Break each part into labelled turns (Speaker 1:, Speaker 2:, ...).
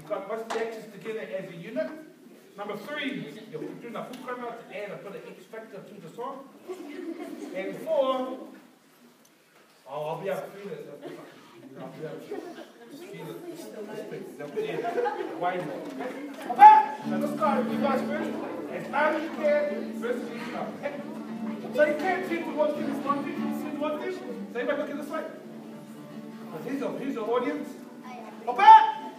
Speaker 1: you've got most of the actions together as a unit. Number 3, you're doing a pukana to add a bit of X factor to the song. And 4, I'll be able to feel it. I'll be able to feel it. They'll be way more. Okay? So let's start with you guys first. As loud as you can, versus each other. Okay? So you can't see what this one thing, you see what this. So everybody look at this way. Because here's the audience. Okay?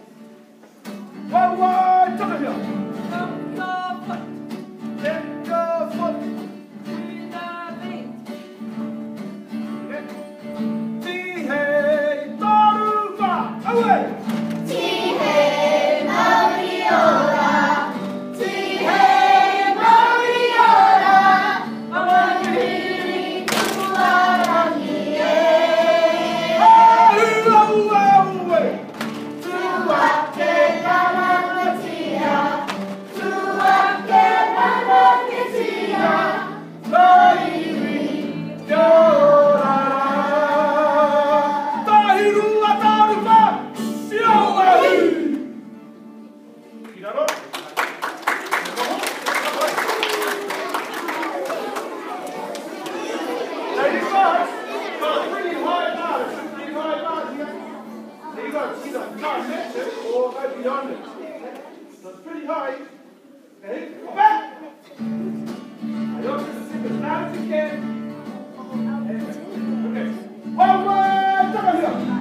Speaker 1: One, jump here. Let your foot. Tihei Taruva. Away. Tihei Mauriora. Tihei Mauriora. Away. Tuaranie. Away. Tuake Kamanatia. Tuake Kamanatia. Loiri. Yora. Tahiru Ataruva. Siawai. Kiraro. Ladies first. Pretty high notes. Pretty high notes. You got to see the time next it or go beyond it. So it's pretty high. Okay, come back. I want you to sing as loud as you can. Okay. One word, come here.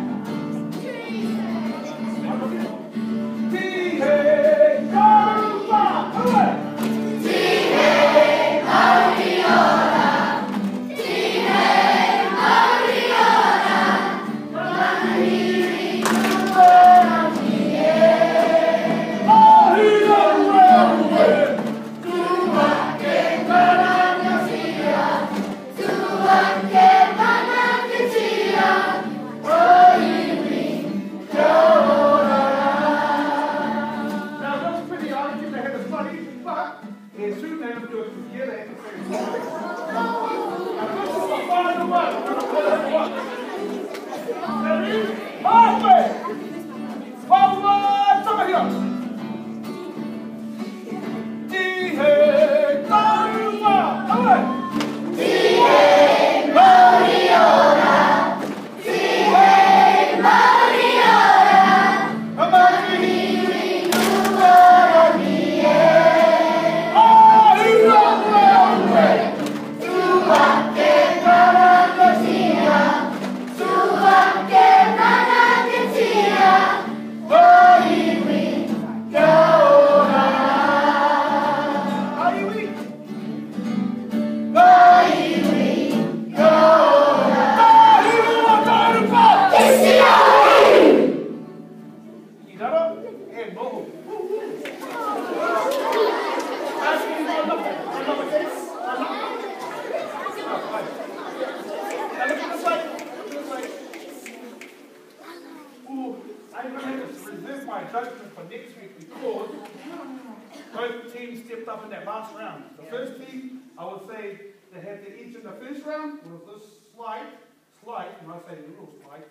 Speaker 1: Tihei Taruva. Away. Tihei Mauriora. Tihei Mauriora. Maniri Tuaranie. Away. Tuake Kamanatia. Tuake Kamanatia. Oiri Yora. Now that's pretty hard to get the head of study, but it's soon they will do it together at the same time. Now this is the final one. Ready? Halfway! Forward! Come here! Tihei Taruva. Away! Tihei Mauriora. Tihei Mauriora. Maniri Tuaranie. Away! Tuake Kamanatia. Tuake Kamanatia. Oiri Yora. Oiri Yora. Tahiru Ataruva. Kiraro and Moho. I'm going to have to reserve my judgment for next week because both teams stepped up in that last round. The first team, I would say, they had their each in the first round was this slide, and I say the real slide.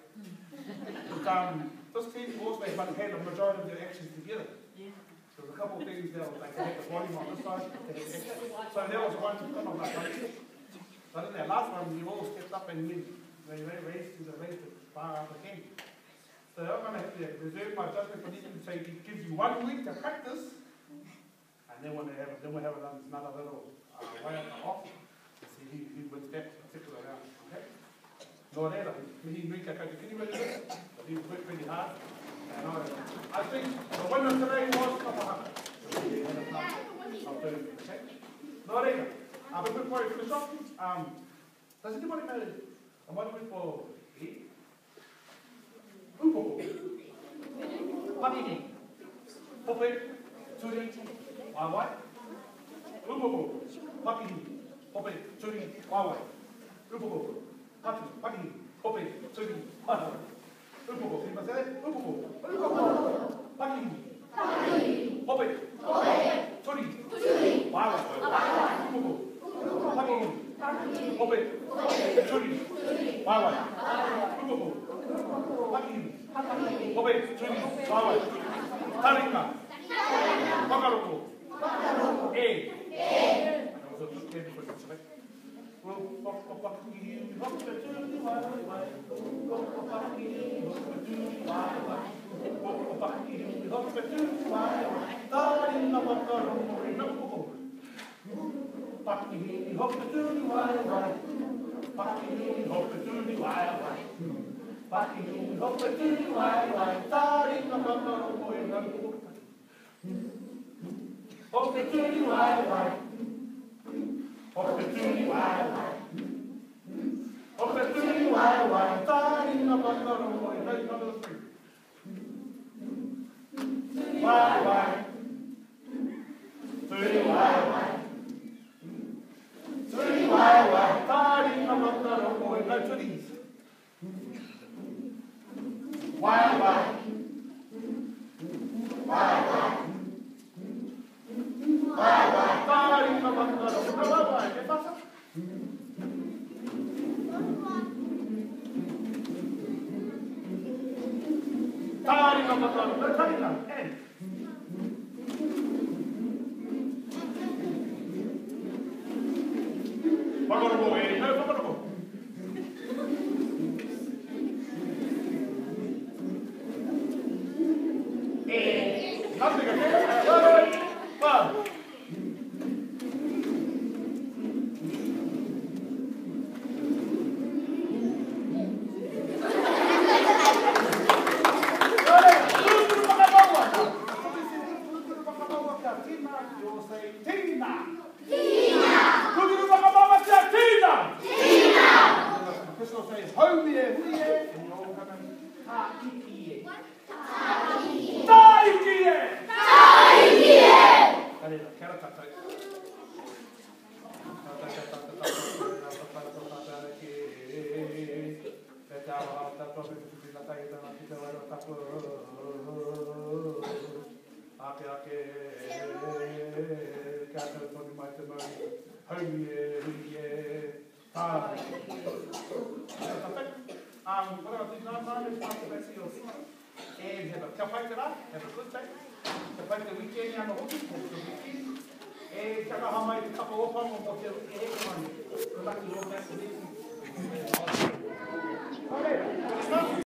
Speaker 1: This team also had a majority of their actions together. There was a couple of things there, like they had the volume on this side, they had the action. So there was one kind of like but in that last one, we all stepped up and they raised the bar up again. So I'm going to have to reserve my judgment for each, so it gives you 1 week to practice, and then we'll have another little way off to see who wins that particular round. Okay? No, can you really do this? But he worked really hard. And I think the winner today was Kapahaka. Okay? No, before we finish off, does anybody know a monument for E? Upo. Panini. Pope. Turi. Wawai. Upo. Panini. Pope. Turi. Wawai. Upo. Panini. Pope. Turi. Wawai. Upo. Can you say that? Upo. Panini. Pope. Turi. Wawai. Upo. Panini. Pope. Turi. Wawai. Upo. Panini. Pope, Turi, Wawai. Tarika. Whakaroko. E.